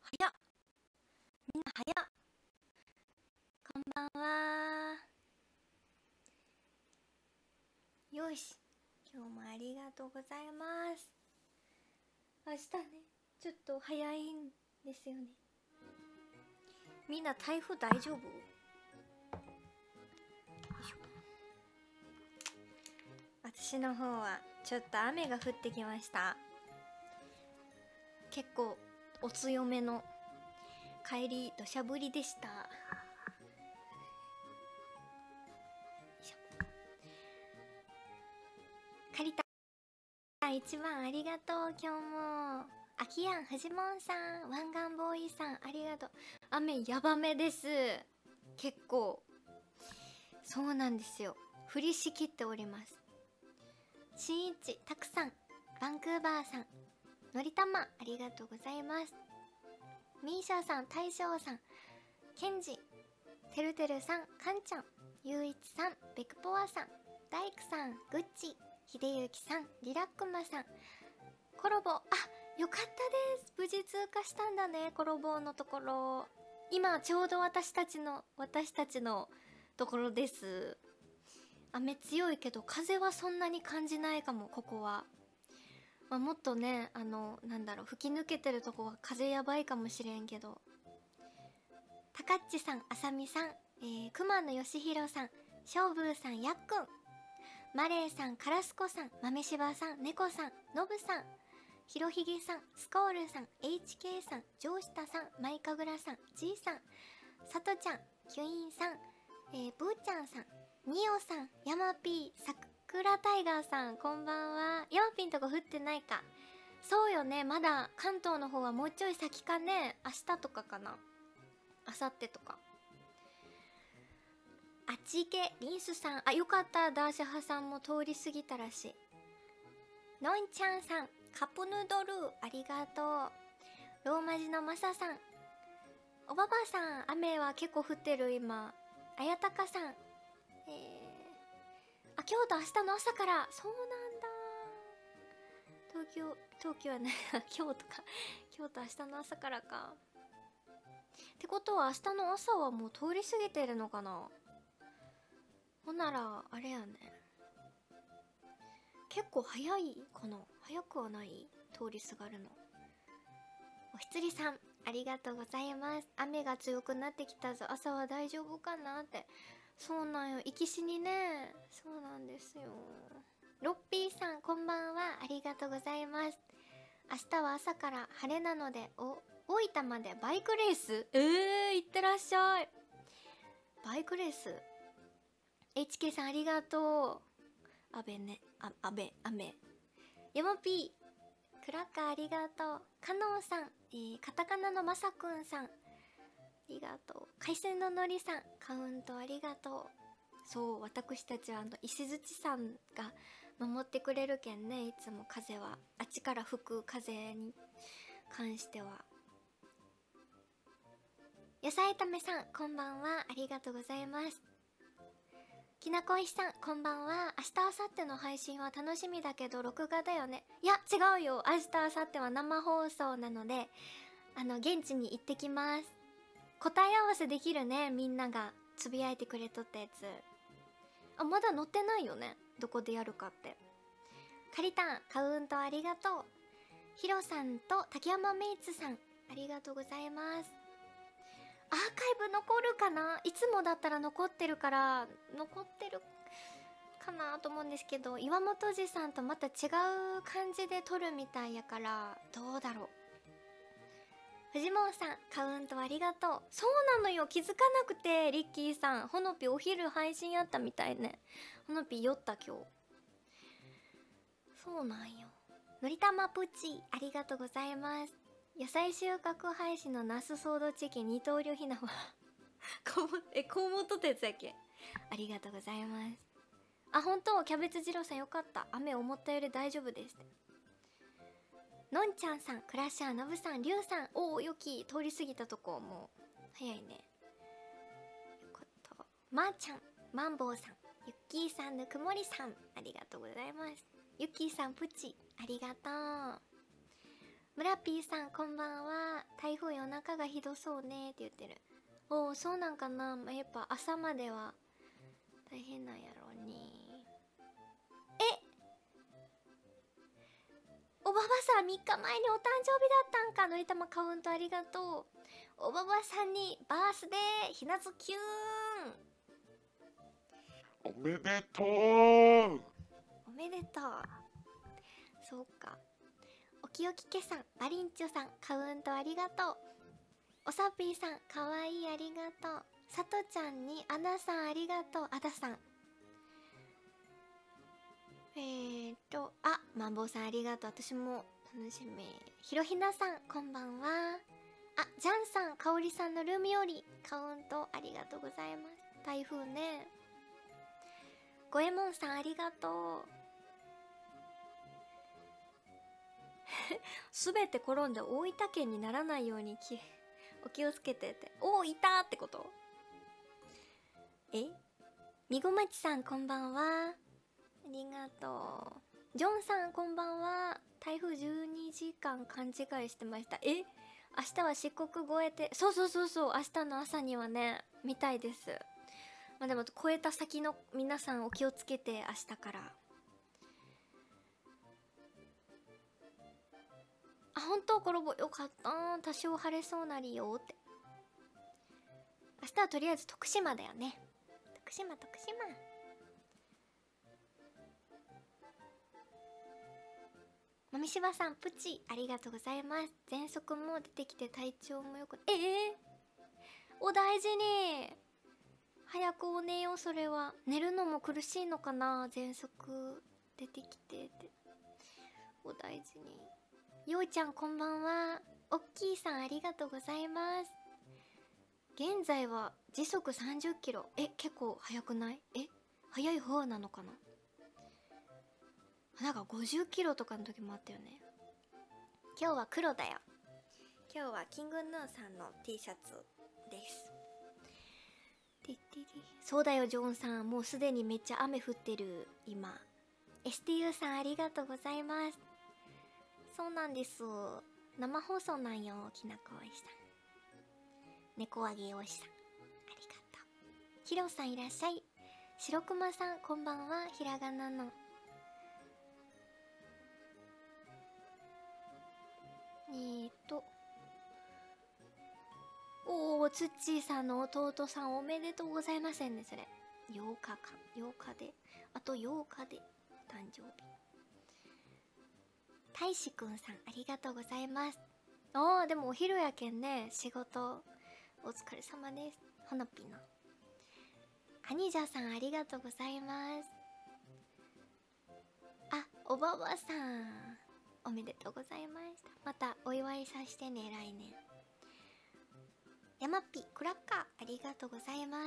早っ、みんな早っ。こんばんは。よし、今日もありがとうございます。明日ね、ちょっと早いんですよね。みんな台風大丈夫？よいしょ。私の方はちょっと雨が降ってきました。結構お強めの帰り土砂降りでした。かりたん1番ありがとう。今日もあきやん、フジモンさん、湾岸ボーイさん、ありがとう。雨やばめです。結構そうなんですよ、降りしきっております。しんいち、たくさん、バンクーバーさん、のりたま、ありがとうございます。ミーシャさん、大将さん、ケンジ、てるてるさん、かんちゃん、ゆういちさん、ベクポアさん、大工さん、グッチ、ひでゆきさん、リラックマさん、コロボ、あ、よかったです。無事通過したんだね、コロボのところ。今ちょうど私たちのところです。雨強いけど風はそんなに感じないかも、ここは。まあ、もっとね、なんだろう、吹き抜けてるとこは風やばいかもしれんけど。たかっちさん、あさみさん、熊野よしひろさん、しょうぶーさん、やっくん、マレーさん、カラスコさん、豆柴さん、猫さん、のぶさん、ひろひげさん、スコールさん、 HK さん、ジョーシタさん、マイカグラさん、G さん、さとちゃん、キュインさん、ブーちゃんさん、ニオさん、ヤマピー、さくらタイガーさん、こんばんは。ヤマピーんとこ降ってないか。そうよね、まだ関東の方はもうちょい先かね。明日とかかな、明後日とか。あっち行け、リンスさん、あ、よかった、ダーシャハさんも通り過ぎたらしい。のんちゃんさん、カップヌードル、ありがとう。ローマ字のマサさん、おばばさん、雨は結構降ってる今。あやたかさん、あ、京都明日の朝から。そうなんだ。東京はね京都か。京都明日の朝からか。ってことは明日の朝はもう通り過ぎてるのかな。ほんならあれやね、結構早いかな。早くはない、通りすがるの。おひつりさん、ありがとうございます。雨が強くなってきたぞ、朝は大丈夫かなって。そうなんよ、行きしにね。そうなんですよ。ロッピーさん、こんばんは、ありがとうございます。明日は朝から晴れなので、大分までバイクレース。行ってらっしゃい。バイクレース。 HK さん、ありがとう。阿部ね、雨。ヤマピー、クラッカー、ありがとう。カノンさん、カタカナのまさくんさん、ありがとう。海鮮ののりさん、カウントありがとう。そう、私たちは石槌さんが守ってくれるけんね、いつも風は。あっちから吹く風に関しては。野菜炒めさん、こんばんは、ありがとうございます。きなこいしさん、こんばんは。明日明後日の配信は楽しみだけど録画だよね。いや違うよ、明日明後日は生放送なので、現地に行ってきます。答え合わせできるね、みんながつぶやいてくれとったやつ。あ、まだ載ってないよね、どこでやるかって。かりたん、カウントありがとう。ひろさんと竹山メイツさん、ありがとうございます。アーカイブ残るかな。いつもだったら残ってるから残ってるかなと思うんですけど、岩本寺さんとまた違う感じで撮るみたいやから、どうだろう。藤本さん、カウントありがとう。そうなのよ、気づかなくて。リッキーさん、ほのぴお昼配信やったみたいね。ほのぴ酔った今日。そうなんよ。のりたまプチ、ありがとうございます。野菜収穫配信のナスソードチキン二刀流ひなはこうもっとったやつやっけ。ありがとうございます。あ、本当、キャベツ二郎さんよかった。雨思ったより大丈夫です。のんちゃんさん、クラッシャーのぶさん、りゅうさん、おお、よき通り過ぎたとこ、もう早いね。よかった。まーちゃん、マンボウさん、ゆっきーさん、ぬくもりさん、ありがとうございます。ゆっきーさん、プチ、ありがとう。 村 P さんこんばんは。台風夜中がひどそうねって言ってる。おお、そうなんかな。まあ、やっぱ朝までは大変なんやろうね。え、おばばさん3日前にお誕生日だったんか。のりたまカウントありがとう。おばばさんにバースデーひなつきゅーん。 おめでとう。 おめでとう。そうか。おきおきけさん、バリンチョさん、カウントありがとう。おさぴーさん、かわいいありがとう。さとちゃんにあなさんありがとう。あださん。マンボウさんありがとう。私も楽しみ。ひろひなさん、こんばんは。あ、ジャンさん、かおりさんのルミよりカウントありがとうございます。台風ね。ごえもんさんありがとう。すべて転んで大分県にならないようにお気をつけてって。おお、いたってこと？みごまちさんこんばんは。ありがとう。ジョンさんこんばんは。台風12時間勘違いしてました。明日は四国越えて、そう、明日の朝にはね、見たいです。まあでも越えた先の皆さんお気をつけて、明日から。あ、本当コラボよかった。多少晴れそうなりよって。明日はとりあえず徳島だよね。徳島。まみしばさん、プチありがとうございます。喘息も出てきて体調もよく、お大事に。早くお寝よう。それは寝るのも苦しいのかな。喘息出てきてってお大事に。ようちゃんこんばんは。おっきいさんありがとうございます。現在は時速30キロ。結構速くない？速い方なのかな。なんか50キロとかの時もあったよね。今日は黒だよ。今日はキングヌーさんの T シャツです。そうだよジョンさん、もうすでにめっちゃ雨降ってる今。 STU さんありがとうございます。そうなんです、生放送なんよ。きなこおいさん、猫あげおいさんありがとう。ひろさんいらっしゃい。しろくまさんこんばんは。ひらがなのおー、つっちーさんの弟さんおめでとうございませんね。それ8日で、あと8日で誕生日。たいしくんさんありがとうございます。でもお昼やけんね。仕事お疲れ様です。ほのぴのアニジャさんありがとうございます。おばばさんおめでとうございました。またお祝いさせてね、来年。やまっぴクラッカーありがとうございます。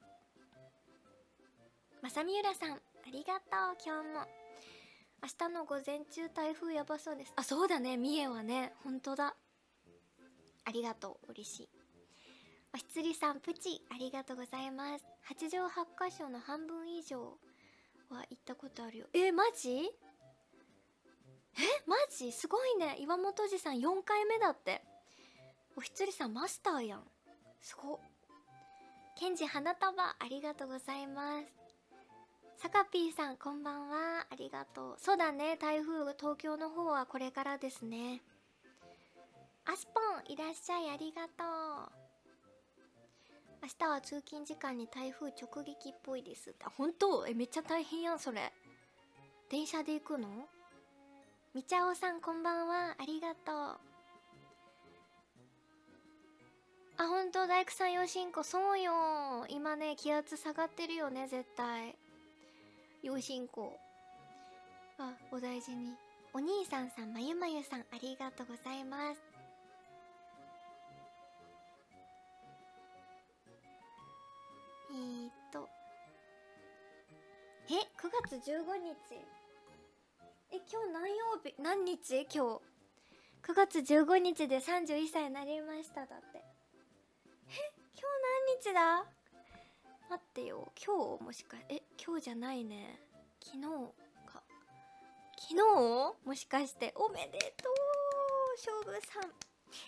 まさみゆらさんありがとう。今日も明日の午前中台風やばそうです。そうだね、三重はね。ほんとだ、ありがとう、嬉しい。おひつりさんプチありがとうございます。八条八箇所の半分以上は行ったことあるよ。マジマジすごいね。岩本寺さん4回目だって。おひつりさんマスターやん、すごっ。ケンジ花束ありがとうございます。さかぴーさんこんばんは。ありがとう。そうだね、台風東京の方はこれからですね。アスポンいらっしゃい、ありがとう。明日は通勤時間に台風直撃っぽいです。本当？めっちゃ大変やんそれ。電車で行くの？みちゃおさんこんばんは。ありがとう。本当、大工さんよしんこ、そうよ。今ね、気圧下がってるよね、絶対。よしんこ。お大事に。お兄さんさん、まゆまゆさん、ありがとうございます。9月15日。今日何曜日？何日？今日。9月15日で31歳になりました。だって。今日何日だ？待ってよ。今日もしか、今日じゃないね。昨日か。昨日？もしかして。おめでとう。 勝負さん。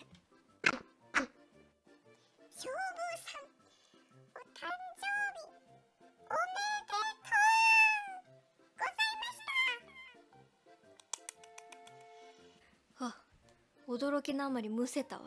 勝負さん、お誕生日おめでとうございました。 あ、驚きのあまりむせたわ。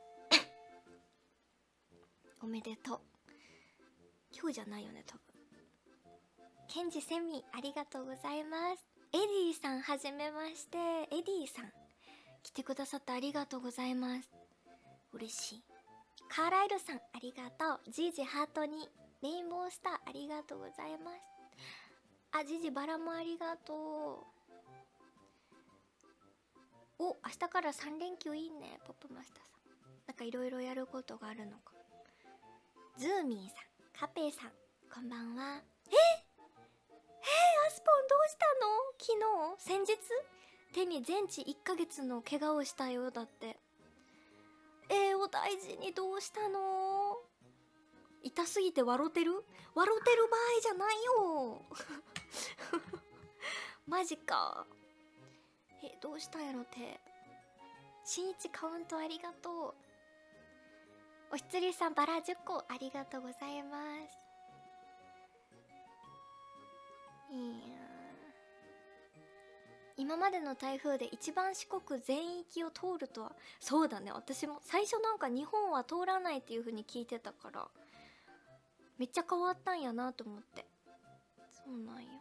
おめでとう。今日じゃないよね、多分。ケンジセミありがとうございます。エディさんはじめまして。エディさん来てくださってありがとうございます。嬉しい。カーライルさんありがとう。ジジハートにレインボースターありがとうございます。あ、ジジバラもありがとう。お、明日から3連休いいね。ポップマスターさんなんかいろいろやることがあるのか。ズーミンさん、カペさんこんばんは。アスポンどうしたの？昨日？先日？手に全治1ヶ月の怪我をしたようだって。お大事に。どうしたの？痛すぎて笑ってる場合じゃないよ。マジか。どうしたんやろ手。新一カウントありがとう。おひつりさんバラ10個ありがとうございます。いや、今までの台風で一番四国全域を通るとは。そうだね、私も最初なんか日本は通らないっていう風に聞いてたから、めっちゃ変わったんやなと思って。そうなんや。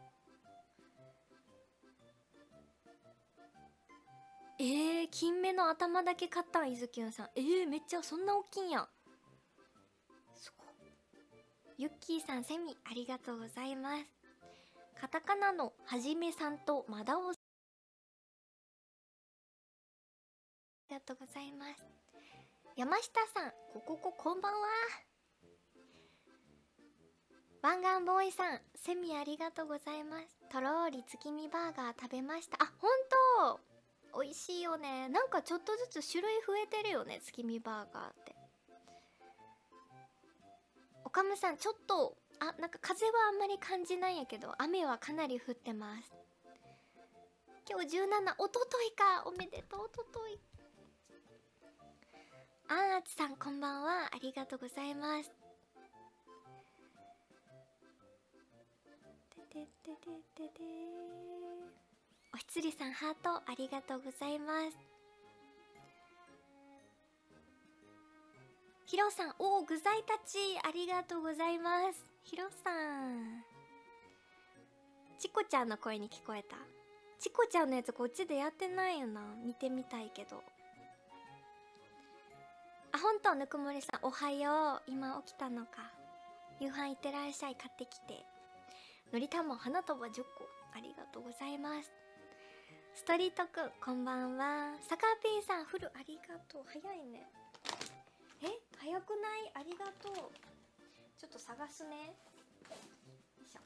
金目の頭だけ買ったん、いずきゅんさん。めっちゃそんな大きいんや。すごい。ユッキーさんセミありがとうございます。カタカナのはじめさんとマダオさんありがとうございます。山下さんこんばんは。湾岸ボーイさんセミありがとうございます。とろーり月見バーガー食べました。あ、ほんと美味しいよね。なんかちょっとずつ種類増えてるよね、月見バーガーって。おかむさんちょっとなんか風はあんまり感じないんやけど、雨はかなり降ってます。今日17、おとといか。おめでとう、おととい。あーつさんこんばんは、ありがとうございます。おひつりさんハートありがとうございます。ひろさん、具材たちありがとうございます。ひろさん、チコちゃんの声に聞こえた。チコちゃんのやつこっちでやってないよな。見てみたいけど。ほんと、ぬくもりさんおはよう。今起きたのか。夕飯いってらっしゃい。買ってきて。のりたま花束10個ありがとうございます。ストリートくんこんばんは。サカーピーさんフルありがとう。早いね。早くない？ありがとう。ちょっと探すね。よいしょ。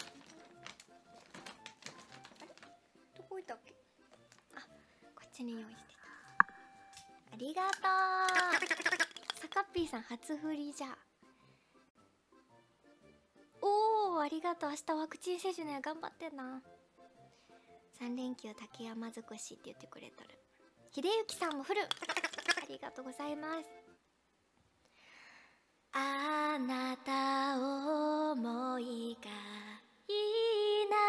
あれどこ置いたっけ？こっちに用意してた。ありがとう。サカッピーさん初振りじゃ。ありがとう。明日ワクチン接種ね。頑張ってな。3連休竹山尽くしって言ってくれとる。秀幸さんもフルありがとうございます。あなたを思いがいいな、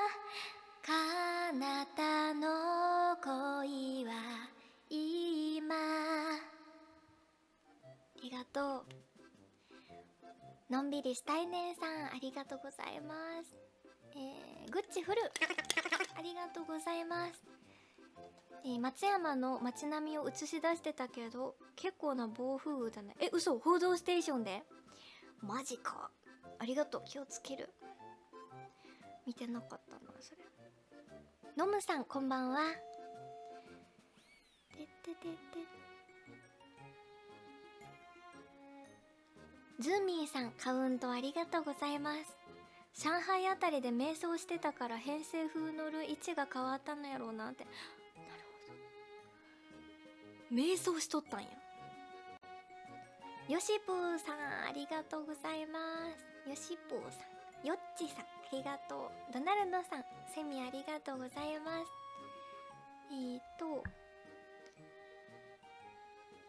彼方の恋は今。ありがとう。のんびりしたいねさんありがとうございます。グッチフルありがとうございます。松山の街並みを映し出してたけど結構な暴風雨だね。嘘、報道ステーションで？マジか。ありがとう。気をつける。見てなかったなそれ。のむさんこんばんは。ズーミーさんカウントありがとうございます。上海あたりで瞑想してたから偏西風のる位置が変わったのやろうなって。なるほど、瞑想しとったんや。よしぷーさんありがとうございます。よしぷーさん、よっちさんありがとう。ドナルドさんセミありがとうございます。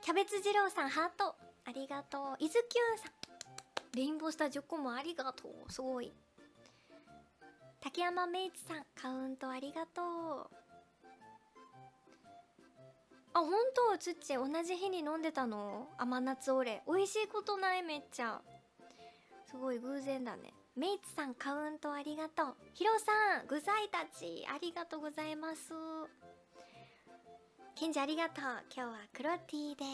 キャベツ二郎さんハートありがとう。いずきゅんさんレインボースター10個もありがとう。すごい。竹山メイツさんカウントありがとう。あ、ほんとつっち同じ日に飲んでたの？甘夏オレ美味しいことない。めっちゃすごい偶然だね。メイツさんカウントありがとう。ヒロさん具材たちありがとうございます。ケンジありがとう。今日は黒ティーです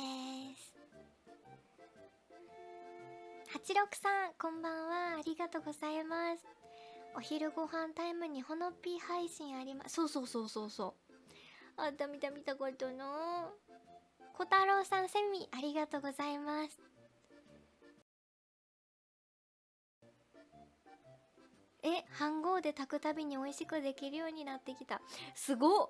。86さんこんばんはありがとうございます。お昼ご飯タイムにほのぴ配信あります。そうあった見たことの小太郎さんセミありがとうございます。飯盒で炊くたびに美味しくできるようになってきた。すごっ。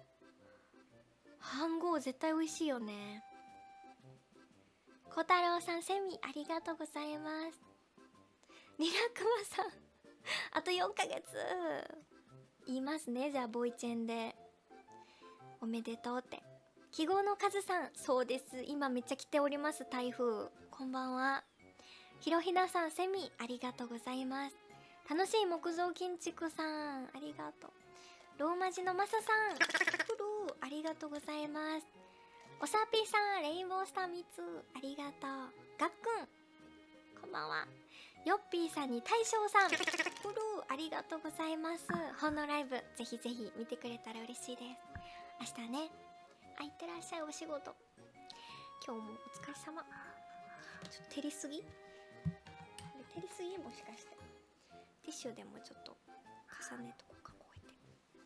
飯盒絶対美味しいよね。小太郎さんセミありがとうございます。リラクマさんあと4ヶ月言いますね。じゃあボイチェンでおめでとうって。記号のカズさんそうです。今めっちゃ来ております台風。こんばんは。ひろひなさんセミありがとうございます。楽しい木造建築さんありがとう。ローマ字のマサさんフルありがとうございます。おさぴさんレインボースター3つありがとう。がっくんこんばんは。よっぴーさんに大将さんフルありがとうございます。本のライブぜひぜひ見てくれたら嬉しいです。明日ね。いってらっしゃいお仕事。今日もお疲れ様。ちょっと照りすぎもしかしてティッシュでもちょっと重ねとこうか。こうや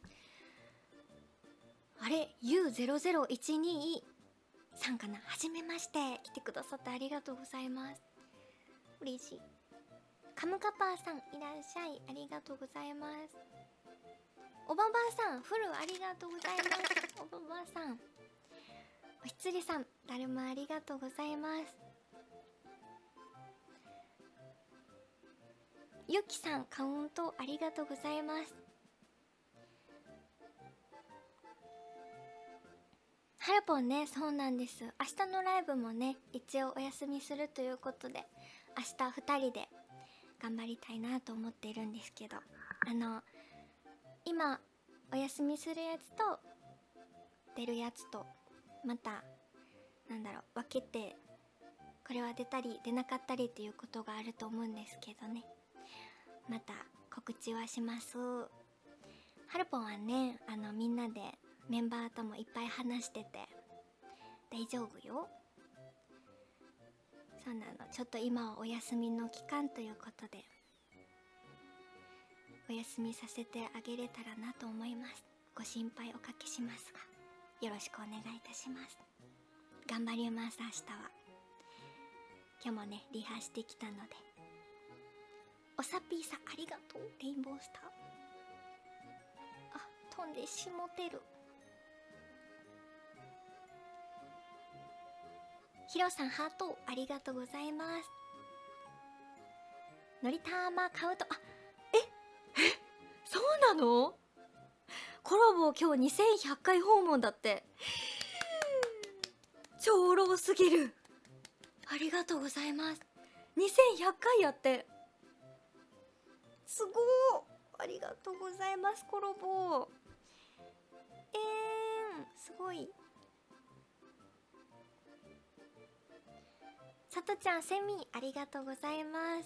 ってあれ U0012 さんかな。はじめまして来てくださってありがとうございます。嬉しい。カムカパーさんいらっしゃいありがとうございます。おばばあさんフルありがとうございます。おばばあさんおひつりさんだるまありがとうございます。ゆきさんカウントありがとうございます。はるぽんね、そうなんです。明日のライブもね一応お休みするということで明日2人で頑張りたいなと思っているんですけど、今お休みするやつと出るやつとまた分けて、これは出たり出なかったりっていうことがあると思うんですけどね、また告知はします。はるぽんはねみんなでメンバーともいっぱい話してて大丈夫よ。そうなの。ちょっと今はお休みの期間ということでお休みさせてあげれたらなと思います。ご心配おかけしますがよろしくお願いいたします。頑張ります。明日は今日もねリハしてきたので。おさぴーさんありがとう。レインボースター飛んでしもてる。ヒロさんハートありがとうございます。のりたまカウントそうなの？コラボ今日2100回訪問だって。超ローすぎる。ありがとうございます。2100回やってすごー。ありがとうございますコラボ。すごい。さとちゃんセミありがとうございます。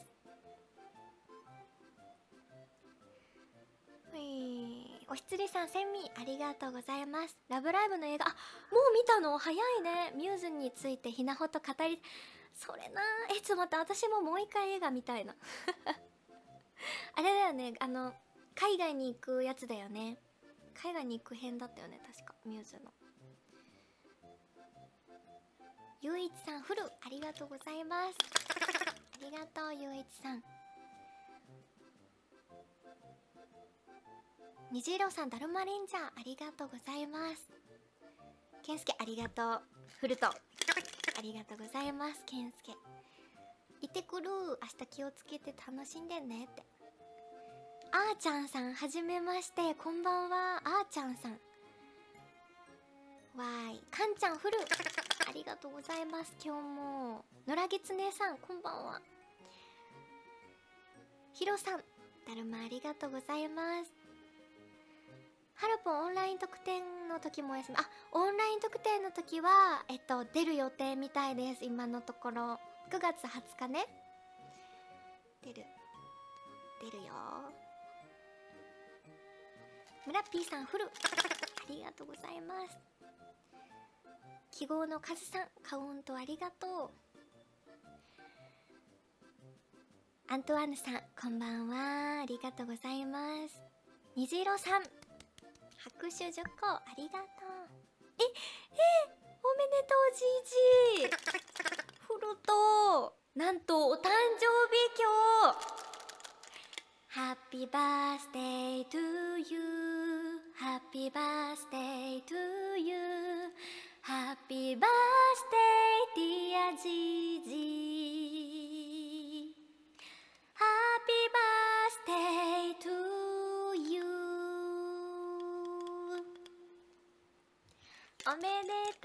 おひつりさんセミありがとうございます。ラブライブの映画もう見たの？早いね。ミューズについてひなほと語り、それなちょっと待って、私ももう一回映画見たいなあれだよね、海外に行くやつだよね。海外に行く編だったよね確か、ミューズの。ゆういちさんフルありがとうございます。ありがとうゆういちさん。虹色さんだるまレンジャーありがとうございます。けんすけありがとう。フルトありがとうございます。けんすけ行ってくる。明日気をつけて楽しんでねって。あーちゃんさんはじめまして、こんばんは。あーちゃんさんわーい、かんちゃんフルありがとうございます。今日も野良ぎつねさんこんばんは。ひろさんだるまありがとうございます。はるぽんオンライン特典の時もお休み。オンライン特典の時は出る予定みたいです。今のところ9月20日ね。出るよ。ムラッピーさんフルありがとうございます。記号のカズさんカウントありがとう。アントワーヌさんこんばんは、ありがとうございます。虹色さん拍手10個ありがとう。おめでとうじいじフルトなんとお誕生日今日。Happy birthday to you Happy birthday to you Happy birthday dear じいじ Happy birthday to you おめでと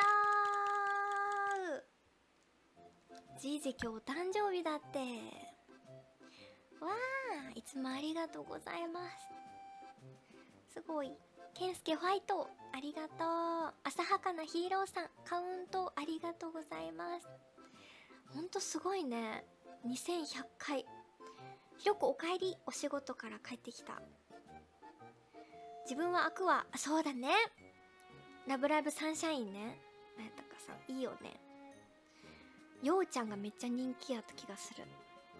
うじいじ今日お誕生日だって。わー、いつもありがとうございます。すごい。ケンスケホワイトありがとう。浅はかなヒーローさんカウントありがとうございます。ほんとすごいね。2100回。ひろこおかえり、お仕事から帰ってきた。自分はアクア、そうだね。ラブライブサンシャインね。なんやったかさんいいよね。ようちゃんがめっちゃ人気やった気がする。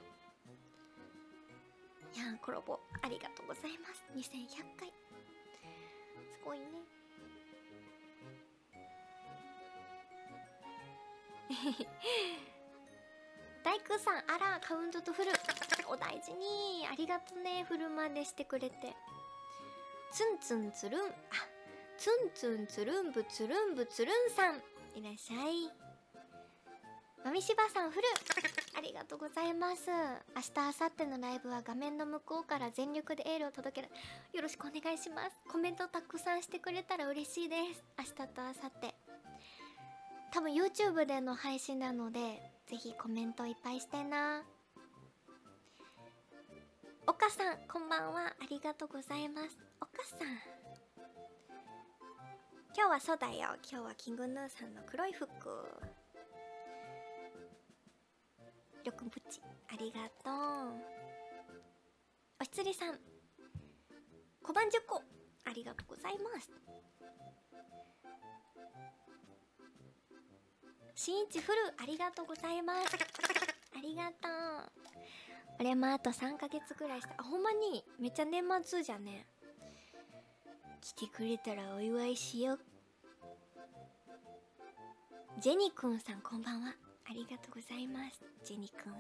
いやーコラボありがとうございます。2100回すごいね大工さんあらカウントとフルお大事にありがとね。フルまでしてくれて。ツンツンツルンツンツンツルンブツルンブツルンさんいらっしゃい。まみしばさんフルありがとうございます。明日明後日のライブは画面の向こうから全力でエールを届ける。よろしくお願いします。コメントたくさんしてくれたら嬉しいです。明日と明後日多分 YouTube での配信なのでぜひコメントいっぱいしてな。岡さんこんばんは、ありがとうございます。岡さん今日はそうだよ、今日はキングヌーさんの黒い服。りょくんプチありがとう。おひつりさん小判10個ありがとうございます。しんいちフルありがとうございます。ありがとう。俺もあと3ヶ月ぐらいした。ほんまにめっちゃ年末じゃね。来てくれたらお祝いしよう。ジェニくんさんこんばんは、ありがとうございます。ジェニくんさ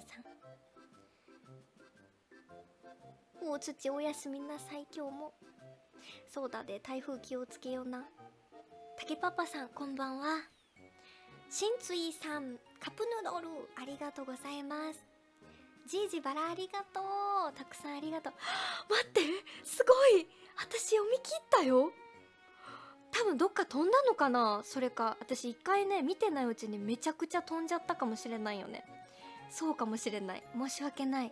んお土おやすみなさい。今日もそうだで台風気をつけような。竹パパさんこんばんは。しんついさんカップヌードルありがとうございます。じいじバラありがとう。たくさんありがとう。待ってすごい、私読み切ったよ。多分どっか飛んだのかな。それか私一回ね見てないうちにめちゃくちゃ飛んじゃったかもしれないよね。そうかもしれない、申し訳ない。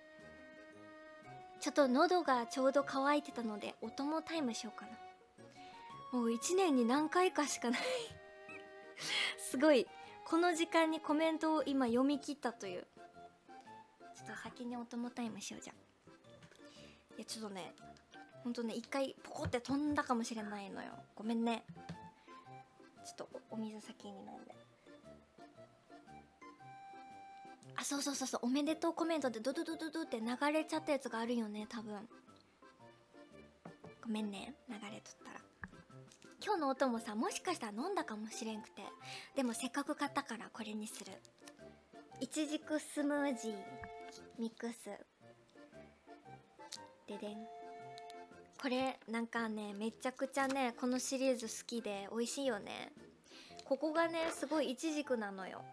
ちょっと喉がちょうど乾いてたのでお供タイムしようかな。もう1年に何回かしかないすごいこの時間にコメントを今読み切ったという。ちょっと先にお供タイムしよう。じゃいやちょっとねほんとね一回ポコって飛んだかもしれないのよ。ごめんね。ちょっと お水先に飲んで。あ、そうそうそうそう、おめでとうコメントでドドドドドって流れちゃったやつがあるよね多分。ごめんね流れとったら。今日のお供さもしかしたら飲んだかもしれんくて、でもせっかく買ったからこれにする。いちじくスムージーミックスででん。これなんかねめちゃくちゃねこのシリーズ好きで美味しいよね。ここがねすごいイチジクなのよ。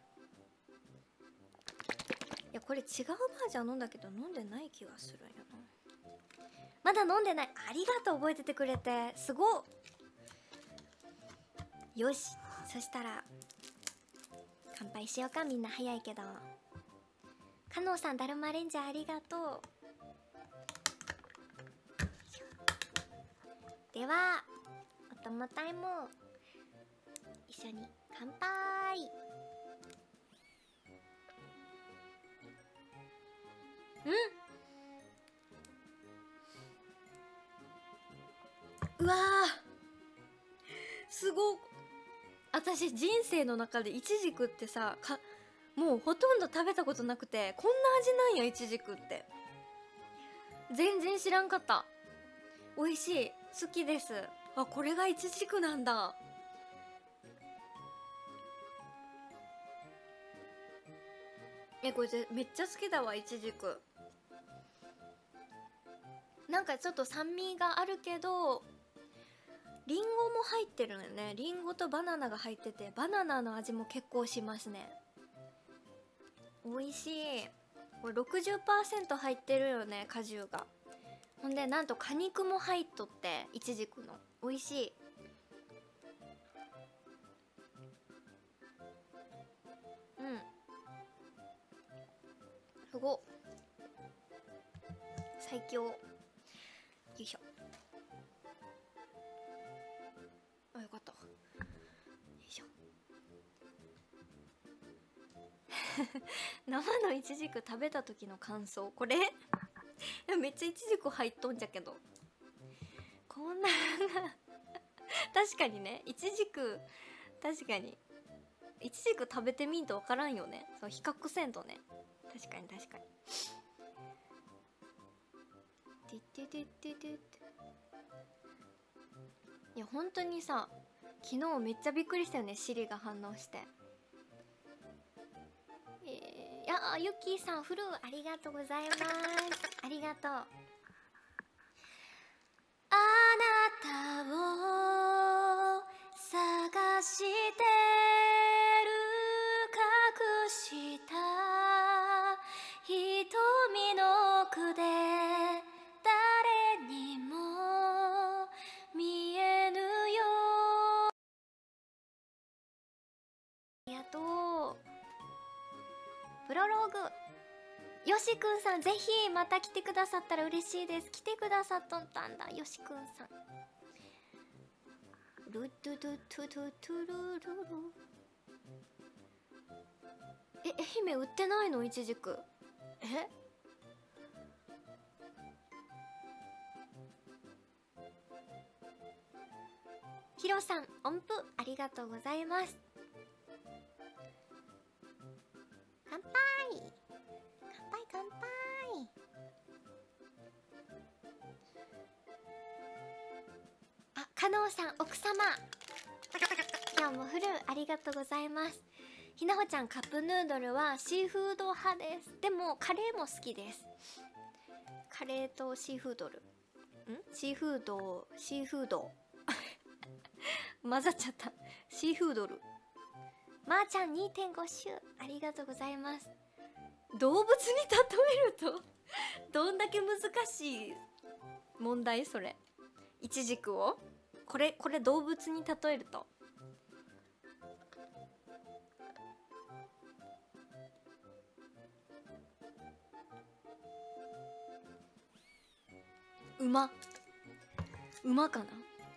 いやこれ違うバージョン飲んだけど飲んでない気がするんよな。まだ飲んでない。ありがとう覚えててくれて。すごっ。 よし、そしたら乾杯しようか。みんな早いけど。かのうさん、だるまレンジャーありがとう。ではお供タイム、一緒に乾杯。うわー、すごっ。私人生の中でイチジクってさ、もうほとんど食べたことなくて、こんな味なんやイチジクって。全然知らんかった。美味しい、好きです。あ、これがイチジクなんだ。これめっちゃ好きだわ、イチジク。なんかちょっと酸味があるけど、リンゴも入ってるのよね。リンゴとバナナが入ってて、バナナの味も結構しますね。美味しい。これ 60% 入ってるよね、果汁が。ほんでなんと果肉も入っとって、イチジクの。美味しい。うん、すごっ、最強。よいしょ。あ、よかった。よいしょ。生のイチジク食べた時の感想、これめっちゃイチジク入っとんじゃけど、こんな確かにね、イチジク、確かにイチジク食べてみんと分からんよね。そう、比較せんとね。確かに確かに。いや本当にさ、昨日めっちゃびっくりしたよね、シリが反応して。いや、ゆっきーさん、フルーありがとうございます。ありがとう。あなたを探してる、隠した瞳の奥で誰にも見えぬよ。ありがとう。プロローグ、よしくんさん、ぜひまた来てくださったら嬉しいです。来てくださっとったんだ、よしくんさん。ルドゥドゥトゥトゥトゥルルル。愛媛売ってないの、イチジク。ヒロさん、音符ありがとうございます。乾杯乾杯乾杯。あ、加納さん、奥様今日もフルありがとうございます。ひなほちゃん、カップヌードルはシーフード派です。でもカレーも好きです。カレーとシーフードル、シーフード混ざっちゃった。シーフードル。まーちゃん 2.5 周ありがとうございます。動物に例えるとどんだけ難しい問題それ。イチジクをこれ動物に例えると、馬かな。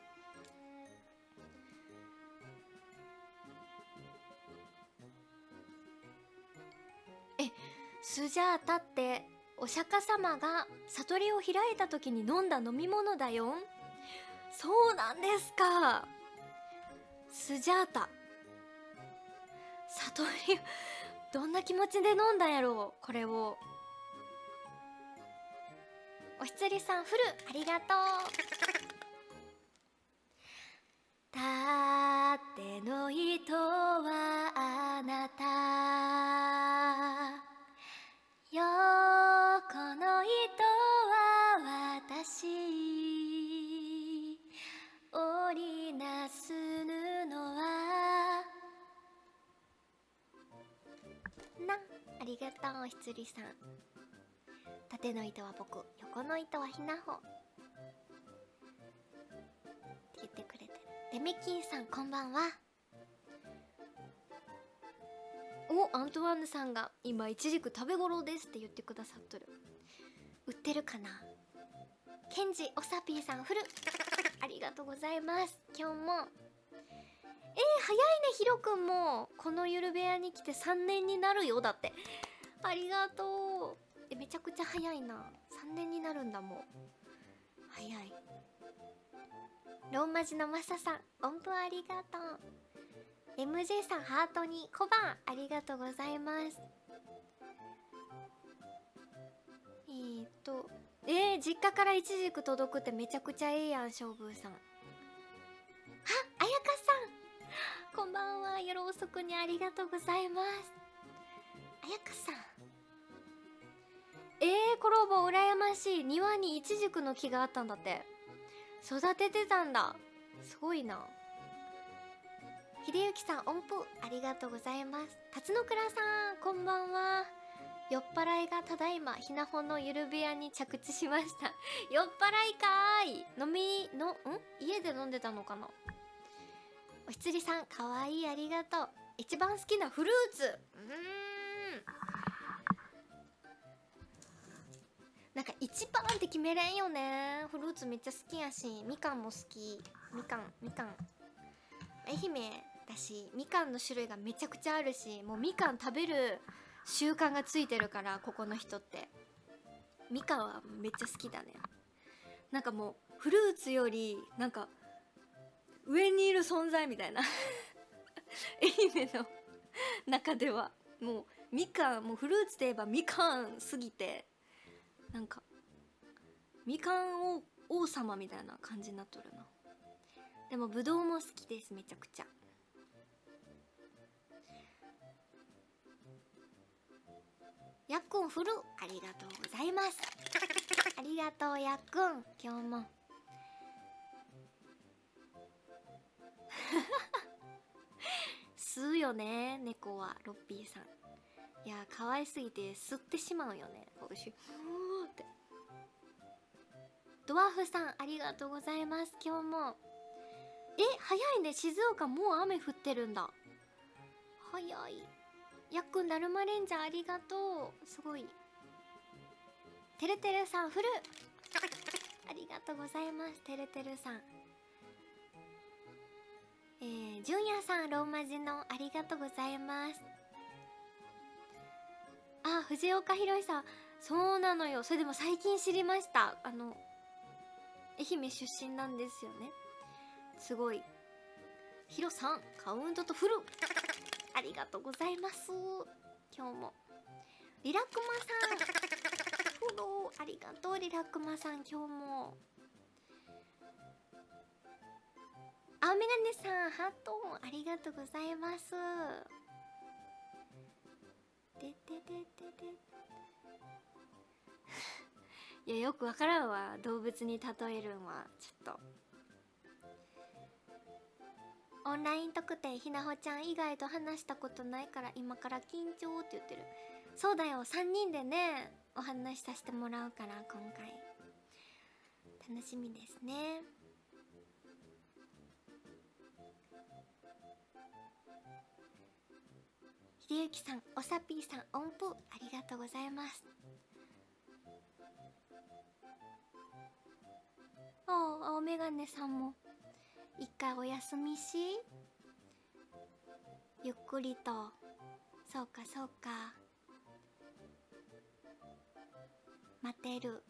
スジャータってお釈迦様が悟りを開いた時に飲んだ飲み物だよ。そうなんですか。スジャータ、悟りどんな気持ちで飲んだんやろう、これを。おひつりさん、フルありがとう。縦の糸はあなた、横の糸は私、織りなす布はな。ありがとう、おひつりさん。縦の糸は僕、横の糸はひなほって言ってくれてる。デメキンさん、こんばんは。 お、アントワーヌさんが今いちじく食べ頃ですって言ってくださっとる。売ってるかな。ケンジおさぴーさんフルありがとうございます。今日も早いね。ひろくんもこのゆる部屋に来て3年になるよ。だってありがとう。めちゃくちゃ早いな。3年になるんだ。もう早い。ローマ字のマサさん音符ありがとう。MJ さんハートに小判ありがとうございます。実家からいちじく届くってめちゃくちゃええやん。勝負さん、あ、あやかさんこんばんは。夜遅くにありがとうございます。あやかさん、コロボ羨ましい。庭にいちじくの木があったんだって。育ててたんだ。すごいな。ひでゆきさん音符ありがとうございます。辰野倉さんこんばんは。酔っ払いがただいまひなほのゆる部屋に着地しました。酔っ払いかーい。飲みの家で飲んでたのかな。おひつりさんかわいいありがとう。一番好きなフルーツ、なんか一番って決めれんよね。フルーツめっちゃ好きやし、みかんも好き。みかん愛媛だし、みかんの種類がめちゃくちゃあるし、もうみかん食べる習慣がついてるから、ここの人ってみかんはめっちゃ好きだね。なんかもうフルーツよりなんか上にいる存在みたいな愛媛の中ではもうみかん、もうフルーツといえばみかんすぎて、なんかみかん王様みたいな感じになっとるな。でもぶどうも好きです、めちゃくちゃ。やっくんフルありがとうございます。ありがとうやっくん、今日も吸うよね猫は。ロッピーさん、いや可愛すぎて吸ってしまうよね。ふーって。ドワーフさんありがとうございます。今日も早いね。静岡もう雨降ってるんだ。早い。やっくんだるまレンジャーありがとう。すごい。てるてるさんフルありがとうございます。てるてるさん、じゅんやさんローマ字のありがとうございます。あ、藤岡弘さん、そうなのよ。それでも最近知りました。愛媛出身なんですよね。すごい。ヒロさんカウントとフルありがとうございます。今日もリラクマさんフォローありがとう。リラクマさん今日も。青メガネさんハートありがとうございます。いや、よくわからんわ、動物に例えるんは。ちょっとオンライン特典ひなほちゃん以外と話したことないから今から緊張って言ってる。そうだよ、3人でねお話しさせてもらうから今回楽しみですね。ひでゆきさん、おさぴーさん音符ありがとうございます。青メガネさんも一回お休みし、ゆっくりと。そうかそうか、待てる。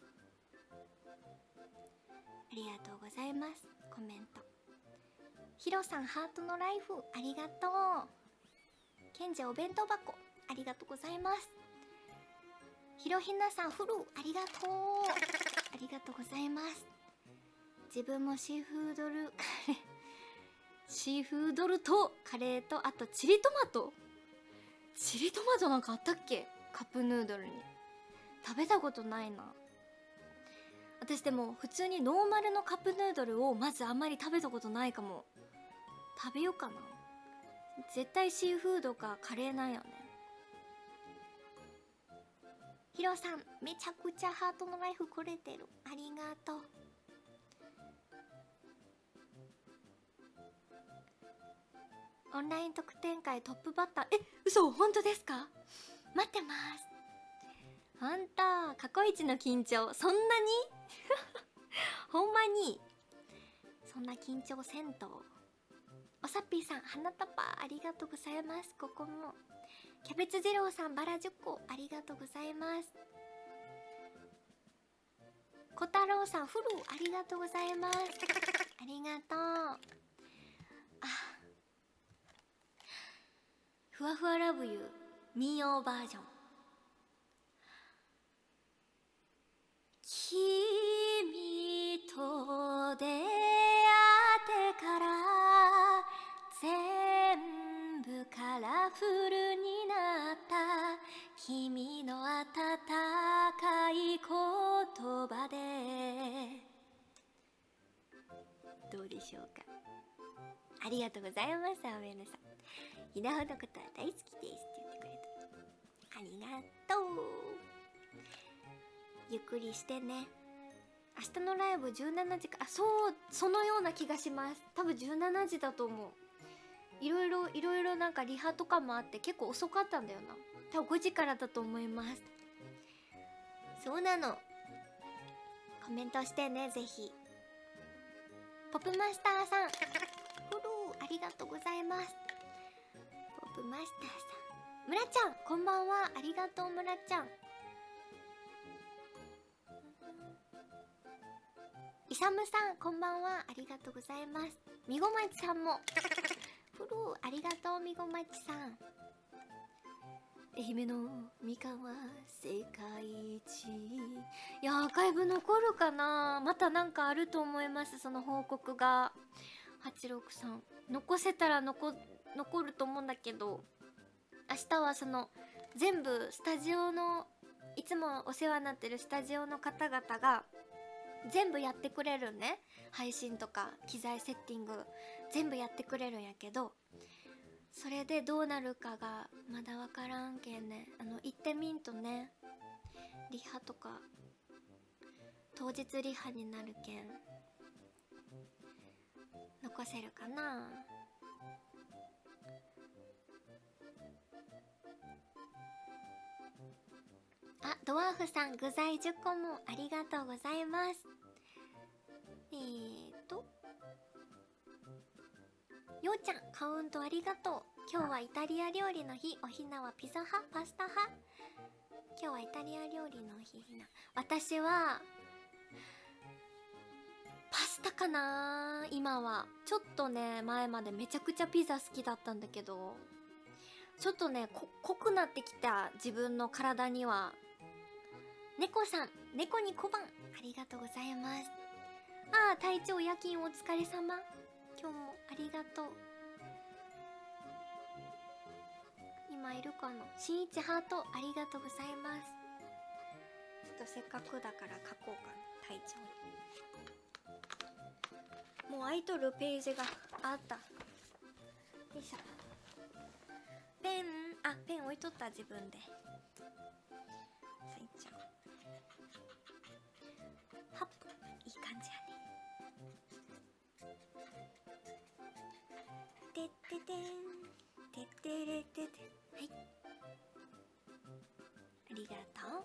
ありがとうございます。コメント。ヒロさんハートのライフありがとう。ケンジお弁当箱ありがとうございます。ひろひなさんフルありがとう。ありがとうございます。自分もシーフードルカレーシーフードルとカレーと、あとチリトマト。チリトマトなんかあったっけ。カップヌードルに食べたことないな。私でも普通にノーマルのカップヌードルをまずあんまり食べたことないかも。食べようかな。絶対シーフードかカレーなんよね。ヒロさんめちゃくちゃハートのライフくれてる。ありがとう。 オンライン特典会トップバッター。嘘、本当ですか？待ってます。ほんと、過去一の緊張。そんなにほんまにそんな緊張せんと。おさっぴーさん、花束ありがとうございます。ここもキャベツ二郎さん、バラ10個ありがとうございます。小太郎さん、フルありがとうございます。ありがとう。ふわふわラブユー民謡バージョン。君と出会ってから全部カラフルになった、君の温かい言葉で。どうでしょうか。ありがとうございます。アメナさん、ひなほのことは大好きですって言ってくれた。ありがとう。ゆっくりしてね。明日のライブ17時か。そう、そのような気がします。多分17時だと思う。いろいろなんかリハとかもあって結構遅かったんだよな。多分5時からだと思います。そうなの。コメントしてね、ぜひ。ポップマスターさん、フォローありがとうございます。ポップマスターさん、むらちゃんこんばんは。ありがとう、むらちゃん。イサムさんこんばんは。ありがとうございます。みごまちさんもフォローありがとう。みごまちさん、愛媛のみかんは世界一。いや、アーカイブ残るかな。またなんかあると思います、その報告が。863残せたら残ると思うんだけど、明日はその全部スタジオの、いつもお世話になってるスタジオの方々が全部やってくれるね。配信とか機材セッティング全部やってくれるんやけど、それでどうなるかがまだ分からんけんね。行ってみんとね。リハとか当日リハになるけん残せるかな。あ、ドワーフさん具材10個もありがとうございます。ようちゃんカウントありがとう。今日はイタリア料理の日。おひなはピザ派パスタ派？今日はイタリア料理の日。ひな、私はパスタかな。今はちょっとね、前までめちゃくちゃピザ好きだったんだけど、ちょっとね濃くなってきた自分の体には。猫さん、猫に小判ありがとうございます。ああ、体調夜勤お疲れ様。今日もありがとう。今いるかな。しんいちハートありがとうございます。ちょっとせっかくだから書こうかな、体調に。もう空いとるページがあった。よいしょ。ペン置いとった。自分でさいちゃん。はっ、いい感じやね。てっててんてってれてて。はい、ありがとう。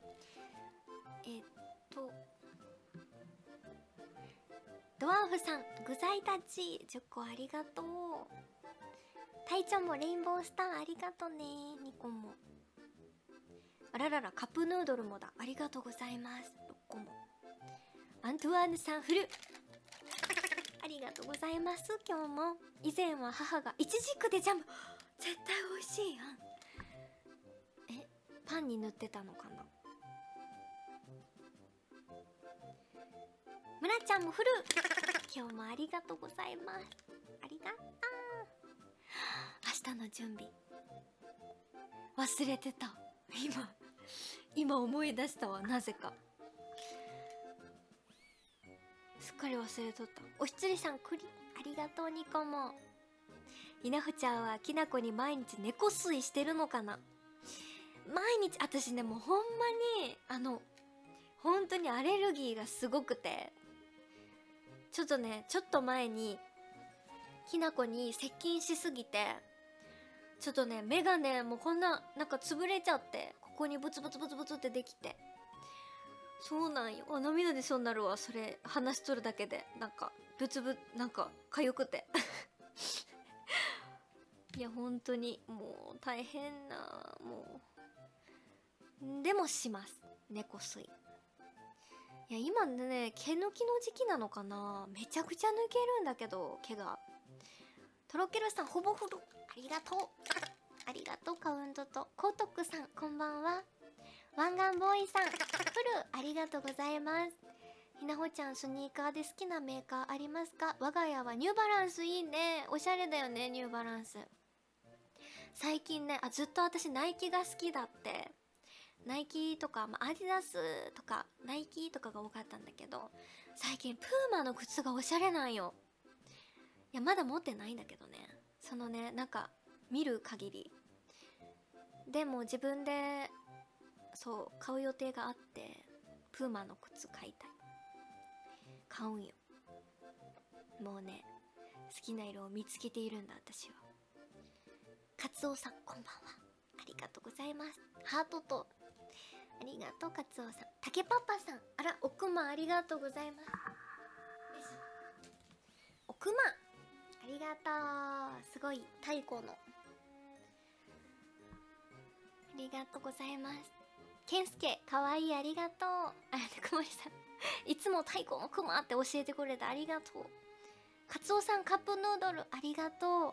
ドワーフさん具材たち10個ありがとう。隊長もレインボースターありがとうね。2個も。あららら、カップヌードルもだ。ありがとうございます。6個も。アントワーヌさんフルありがとうございます。今日も。以前は母がイチジクでジャム、絶対美味しいやん。パンに塗ってたのかな。むらちゃんもフル今日もありがとうございます。ありがとう。明日の準備忘れてた。今思い出したわ。なぜかすっかり忘れとった。おひつりさん栗ありがとう。2個も。ひなふちゃんはきなこに毎日猫吸いしてるのかな。毎日。私ね、もうほんまに本当にアレルギーがすごくて、ちょっと前にひなこに接近しすぎて、ちょっとね目がねもうこんななんか潰れちゃって、ここにブツブツブツブツってできて、そうなんよ。あ、涙出そうになるわ、それ話しとるだけで。なんかブツブなんか痒くていや本当にもう大変な、もうでもします、猫吸い。いや今ね毛抜きの時期なのかな、めちゃくちゃ抜けるんだけど毛が。とろけるさんほぼほどありがとうありがとう。カウントとコートックさんこんばんは。湾岸ボーイさんフルありがとうございます。ひなほちゃんスニーカーで好きなメーカーありますか？我が家はニューバランス。いいね、おしゃれだよねニューバランス。最近ね、ずっと私ナイキが好きだって。ナイキとか、アディダスとかナイキとかが多かったんだけど、最近プーマの靴がおしゃれなんよ。いやまだ持ってないんだけどね、そのねなんか見る限りでも自分でそう買う予定があって、プーマの靴買いたい、買うんよ。もうね好きな色を見つけているんだ私は。カツオさんこんばんは、ありがとうございます。ハートとありがとうカツオさん。竹パパさん、あらおくまありがとうございます。おくまありがとう、すごい太鼓のありがとうございます。けんすけかわいい、ありがとう。あやねくまりさんいつも太鼓のくまって教えてくれてありがとう。カツオさんカップヌードルありがとう。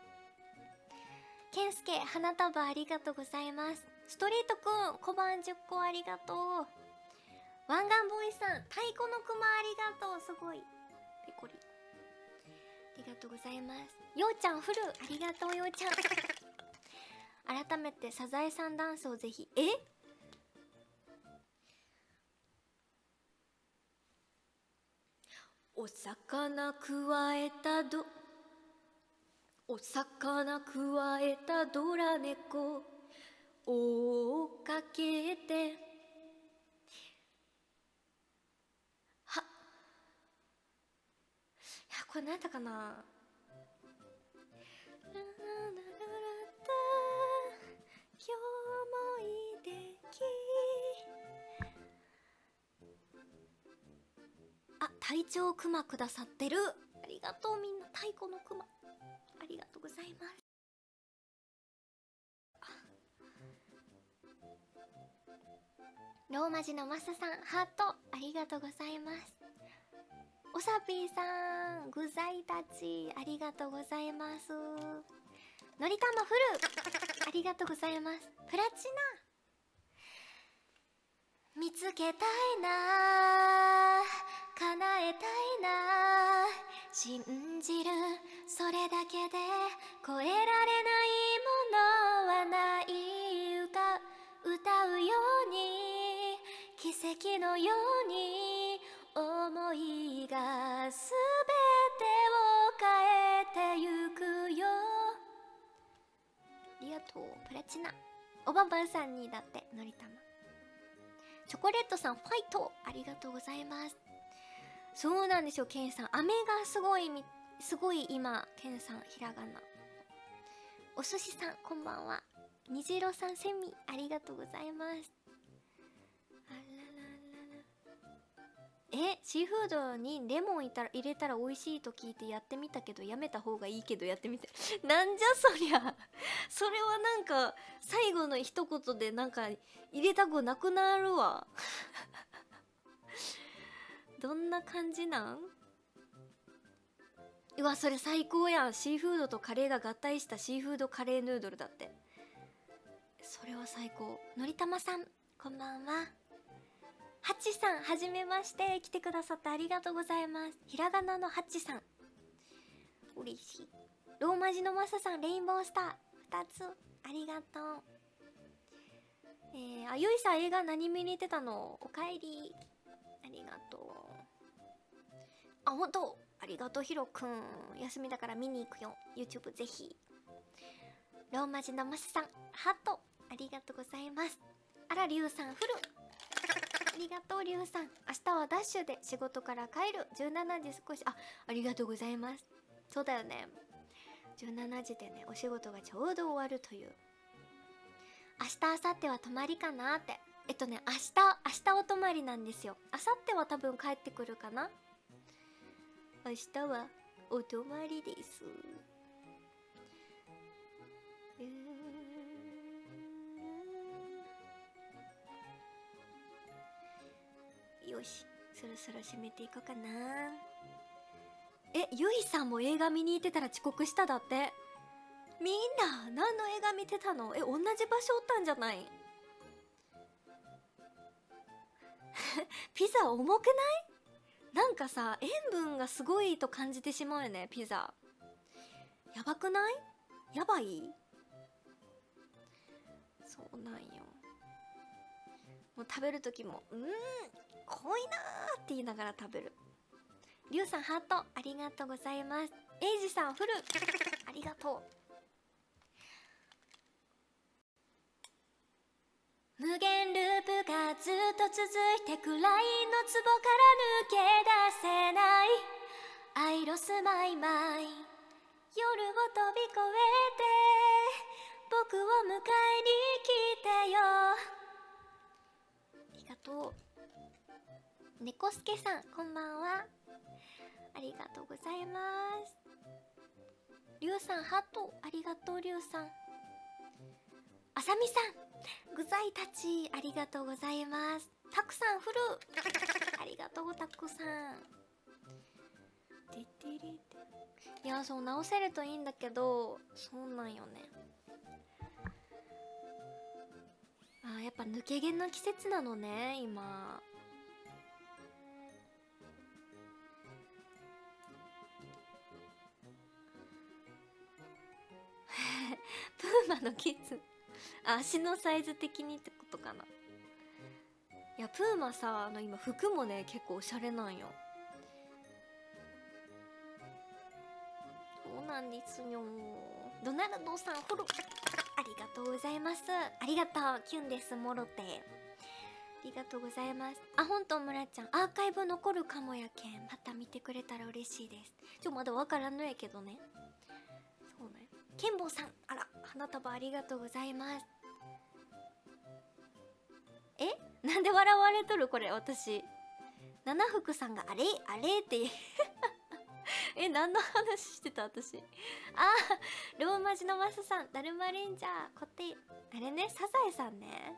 けんすけ花束ありがとうございます。ストリートくん小判10個ありがとう。湾岸ボーイさん太鼓のくまありがとう、すごいペコリありがとうございます。ようちゃんフルありがとう。ようちゃん改めてサザエさんダンスをぜひ。お魚くわえたお魚くわえたドラ猫追っかけてはっ、いやこれ何やったかな。今日もいい天気。体調クマくださってる、ありがとう。みんな太鼓のクマありがとうございます。ローマ字のマサさんハートありがとうございます。おさぴーさん具材たちありがとうございます。のりたまフルありがとうございます。プラチナ見つけたいな、叶えたいな、信じるそれだけで超えられないものはない。歌うように奇跡のように思いがすべてを変えてゆくよ。ありがとうプラチナ。おばばんさんにだってのりたま。チョコレートさんファイトありがとうございます。そうなんですよケンさん、飴がすごい今ケンさんひらがな。お寿司さんこんばんは。虹色さんセミありがとうございます。あらららら、シーフードにレモン入れたら美味しいと聞いてやってみたけどやめた方がいいけどやってみてなんじゃそりゃそれはなんか最後の一言でなんか入れたくなくなるわどんな感じなん？うわそれ最高やん。シーフードとカレーが合体したシーフードカレーヌードルだって。それは最高。のりたまさんこんばんは。ハチさんはじめまして、来てくださってありがとうございます。ひらがなのハチさん嬉しい。ローマ字のマサさんレインボースター2つありがとう。ゆいさん映画何見に行ってたの？おかえりありがとう。ほんとありがとう。ひろくん休みだから見に行くよ YouTube ぜひ。ローマ字のマサさんハートありがとうございます。あらりゅうさんフルありがとう。りゅうさん明日はダッシュで仕事から帰る。17時少しありがとうございます。 そうだよね。17時でねお仕事がちょうど終わるという。明日明後日は泊まりかなって。明日お泊まりなんですよ。明後日は多分帰ってくるかな。明日はお泊まりです。よし、そろそろ締めていこうかな。ゆいさんも映画見に行ってたら遅刻しただって。みんな何の映画見てたの？同じ場所おったんじゃない？ピザ重くない？なんかさ、塩分がすごいと感じてしまうよね、ピザ。やばくない？やばい？そうなんよ。もう食べる時も濃いなーって言いながら食べる。りゅうさんハートありがとうございます。エイジさんフルありがとう。無限ループがずっと続いてくらいの壺から抜け出せないアイロスマイマイ夜を飛び越えて僕を迎えに来てよ。ありがとう。猫助さんこんばんは。ありがとうございます。りゅうさんハートありがとう。りゅうさん、あさみさん具材たちありがとうございます。たくさんフルありがとうたくさん。いやそう直せるといいんだけど、そうなんよね。やっぱ抜け毛の季節なのね今。プーマのキッズ足のサイズ的にってことかな。いやプーマさ今服もね結構おしゃれなんよ。そうなんですよ。ドナルドさんフォローありがとうございます。ありがとうキュンですもろて。ありがとうございます。本当村ちゃんアーカイブ残るかもやけんまた見てくれたら嬉しいです。まだわからんのやけどね。そうね。ケンボーさんあら花束ありがとうございます。なんで笑われとるこれ私。七福さんがあれって何の話してた私。ローマ字のマスさんだるまレンジャーこってあれね、サザエさんね。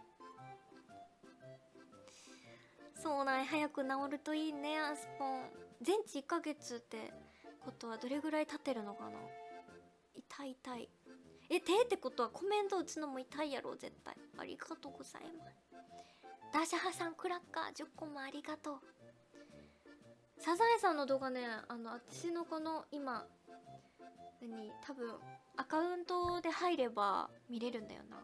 そうなん、早く治るといいね。アスポン全治1ヶ月ってことはどれぐらい経ってるのかな。痛い手ってことはコメント打つのも痛いやろ絶対。ありがとうございます。ダシャハさんクラッカー10個もありがとう。サザエさんの動画ね、私のこの今多分アカウントで入れば見れるんだよな。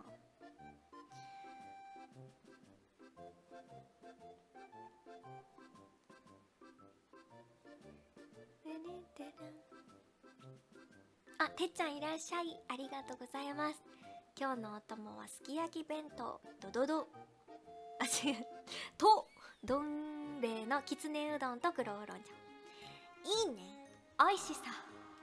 てっちゃんいらっしゃいありがとうございます。今日のお供はすき焼き弁当ドドド違うとどん兵衛のきつねうどんと黒ウーロン茶。いいね、おいしそうですね。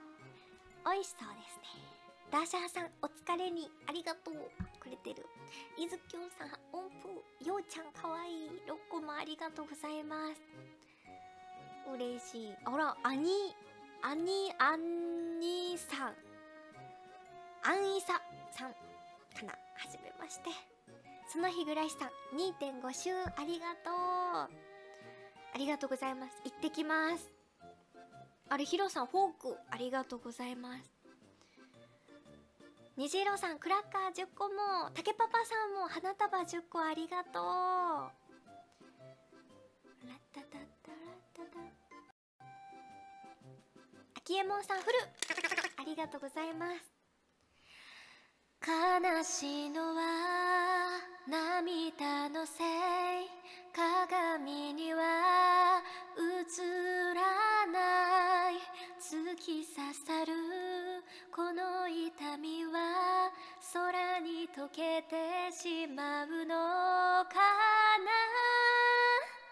ダーシャーさんお疲れにありがとうくれてる。いずきょうさん音符ようちゃんかわいい6個もありがとうございます。嬉しい。あらアニさんアンイサさんかな。はじめまして。その日暮らしさん 2.5 週ありがとう。ありがとうございます。行ってきます。ヒロさんフォークありがとうございます。虹色さんクラッカー10個も。竹パパさんも花束10個ありがとう。ラッタタッタラッタタ。あきえもんさんフルありがとうございます。悲しいのは涙のせい、鏡には映らない、突き刺さるこの痛みは空に溶けてしまうのかな。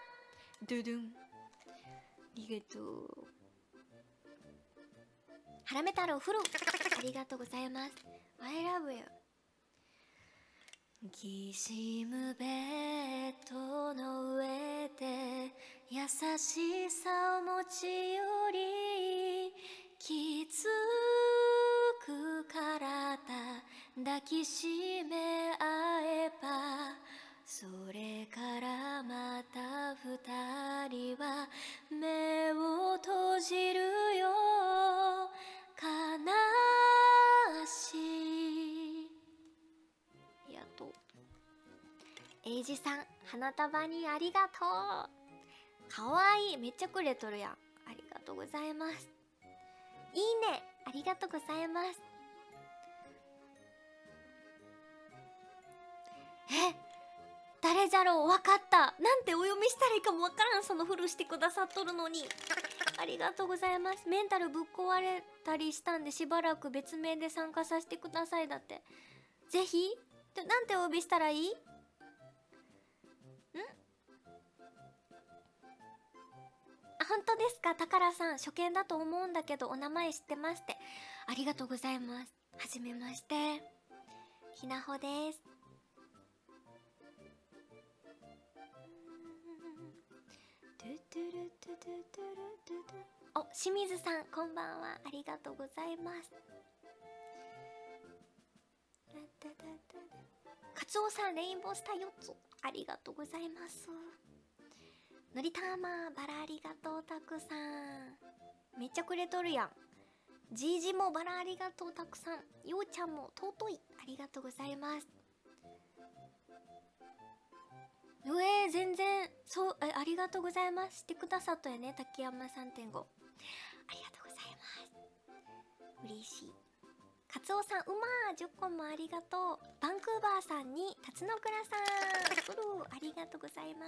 ドゥドゥンありがとう。ハラメ太郎フルありがとうございます。 I love you。 きしむベッドの上で優しさを持ち寄りきつく体抱きしめ合えば、それからまた二人は目を閉じるよ。悲しい。ありがとう。エイジさん、花束にありがとう。かわいい、めっちゃくれとるやん。ありがとうございます。いいね、ありがとうございます。誰じゃろう、わかった。なんてお読みしたらいいかもわからん。そのフルしてくださっとるのに。ありがとうございます。メンタルぶっ壊れたりしたんでしばらく別名で参加させてください。だってぜひ。なんてお呼びしたらいい？本当ですか？たからさん、初見だと思うんだけどお名前知ってますって。ありがとうございます。はじめまして、ひなほです。お、清水さん、こんばんは。ありがとうございます。カツオさん、レインボースター4つありがとうございます。のりたまバラありがとう。たくさんめっちゃくれとるやん。じいじもバラありがとう。たくさん。ようちゃんも尊いありがとうございます。全然そう、ありがとうございます。してくださったよね、竹山 3.5。 ありがとうございます。嬉しい。カツオさん、うまー10個もありがとう。バンクーバーさんに辰野倉さんありがとうございます。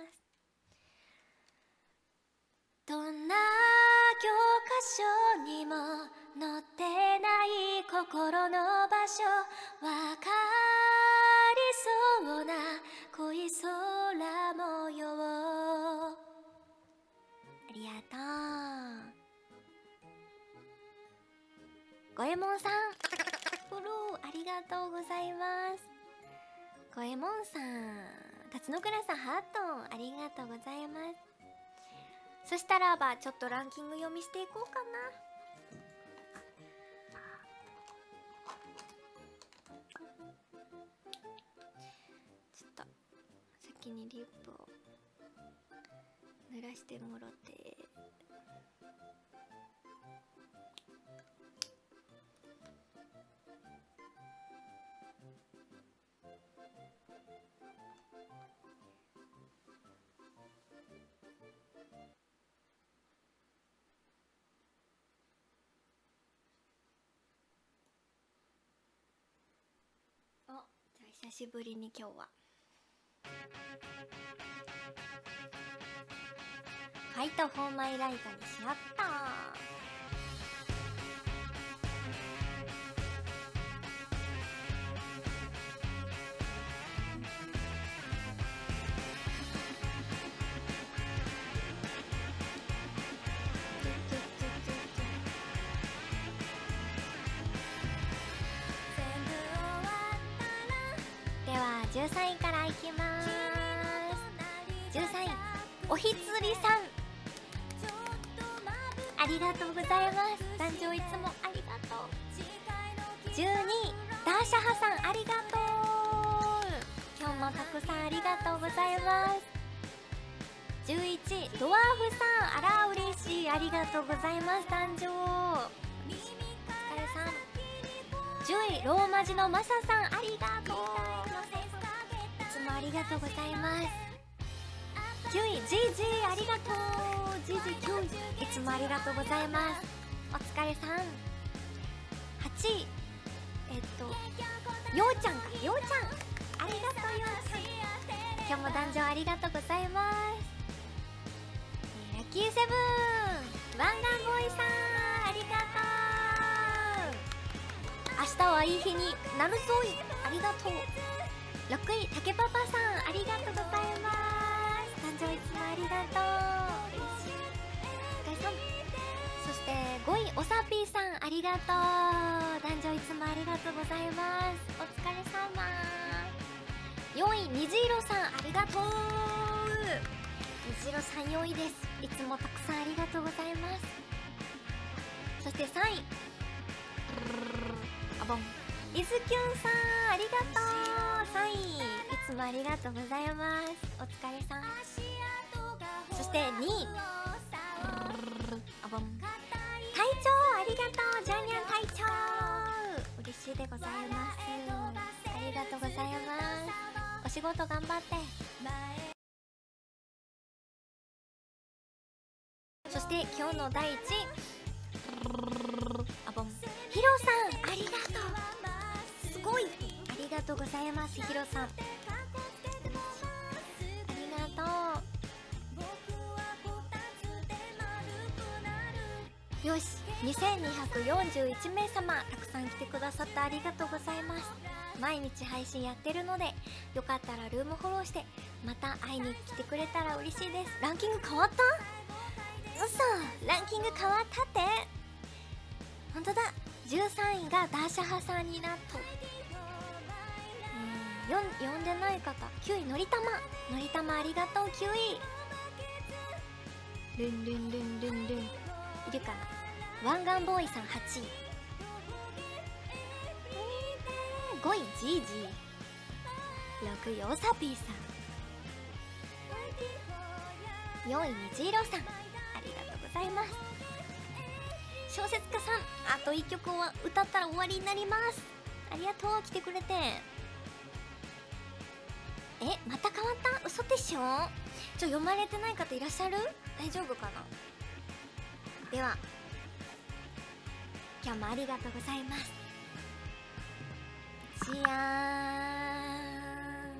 どんな教科書にも載ってない心の場所、わかりそうな恋空模様。ありがとう。ごえもんさん、フォローありがとうございます。ごえもんさん、辰野倉さん、ハートありがとうございます。そしたらばちょっとランキング読みしていこうかな。ちょっと先にリップを濡らしてもろて。じゃあ久しぶりに今日はファイトフォーマイライトにしよった。では13位からいきます。13位、おひつりさん、ありがとうございます。誕生いつもありがとう。12位、ダーシャハさん、ありがとう。今日もたくさんありがとうございます。11位、ドワーフさん、あら嬉しい、ありがとうございます。誕生お疲れさん。10位、ローマ字のマサさん、ありがとう。いつもありがとうございます。9位、GG、ありがとう。GG9 位、いつもありがとうございます。お疲れさん。8位、ようちゃんか、ようちゃん、ありがとう。ようちゃん、今日も壇上ありがとうございます。ラッキーセブン、ワンガンボーイさん、ありがとう。明日はいい日になるぞい、ありがとう。6位、竹パパさん、ありがとうございます。誕生いつもありがとう。嬉しい。お疲れ様。そしてして5位おさぴーさんありがとう。男女いつもありがとうございます。お疲れ様。4位虹色さんありがとう。虹色さん4位です。いつもたくさんありがとうございます。そして3位あぼんいずきゅんさんありがとう。3位いつもありがとうございます。お疲れさん。そして2位あぼん隊長ありがとう。ジャニャン隊長嬉しいでございます。ありがとうございます。お仕事頑張って。そして今日の第1位あぼんヒロさんありがとう。すごいありがとうございます。ヒロさんありがとう。よし2241名様たくさん来てくださってありがとうございます。毎日配信やってるのでよかったらルームフォローしてまた会いに来てくれたら嬉しいです。ランキング変わった？嘘、ランキング変わったって。本当だ、13位がダーシャハさんになった。呼んでない方9位のりたまありがとう。9位ルンルンルンルンルンいるかな。湾岸ボーイさん8位5位ジージー6位おさぴーさん4位虹色さんありがとうございます。小説家さんあと1曲は歌ったら終わりになります。ありがとう来てくれて。また変わった？嘘でしょ。読まれてない方いらっしゃる？大丈夫かな。では今日もありがとうございます。じゃーん。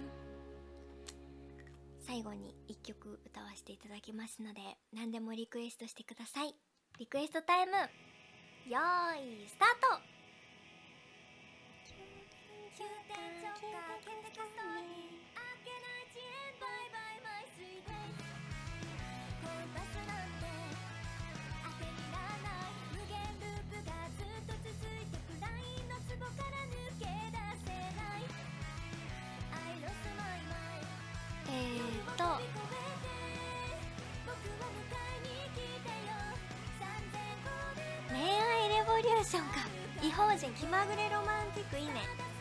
最後に1曲歌わせていただきますので何でもリクエストしてください。リクエストタイムよーいスタート。恋愛レボリューションか。異邦人気まぐれロマンティックいいね。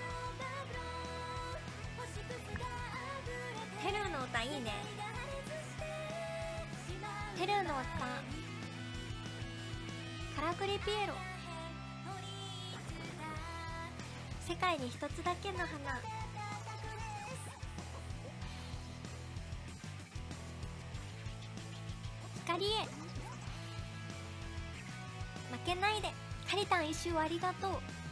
テルの歌いいね。テルの歌からくりピエロ世界に一つだけの花光へ負けないでカリタン一周ありがとう。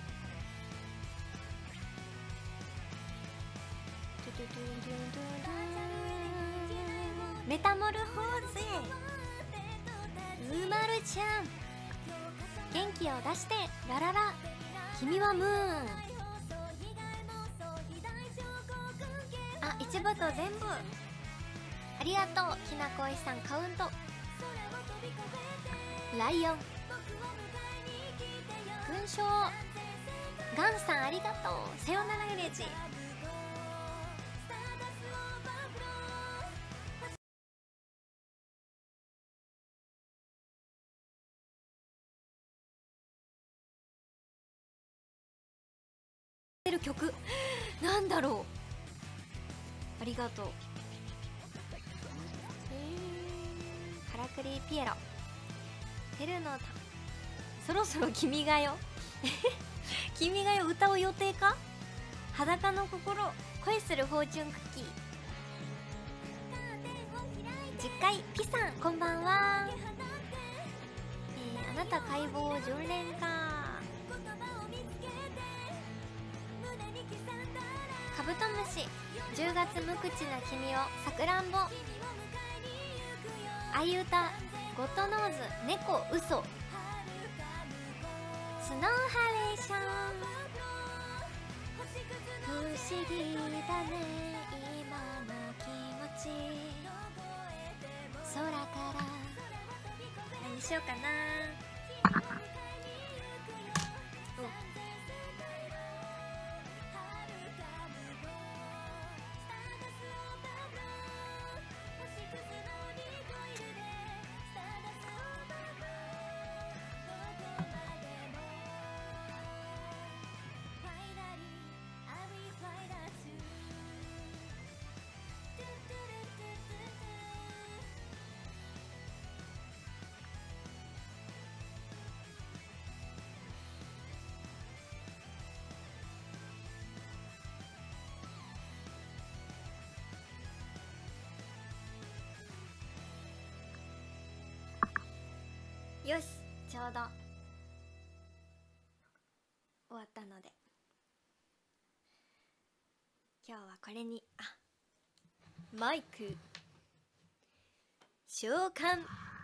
メタモルフォーゼうまるちゃん元気を出してラララ君はムーンあ一部と全部ありがとう。きなこいさんカウントライオン勲章ガンさんありがとう。さよならエレジる曲なんだろう。ありがとう。からくりピエロテルの歌そろそろ君が代君が代歌う予定か。裸の心恋するフォーチュンクッキー10回ピさんこんばんは。あなた解剖常連か。カブトムシ10月無口な君をさくらんぼあいうたゴッドノーズ猫嘘スノーハレーション不思議だね今の気持ち空から何しようかな。 よし、ちょうど終わったので今日はこれにマイク召喚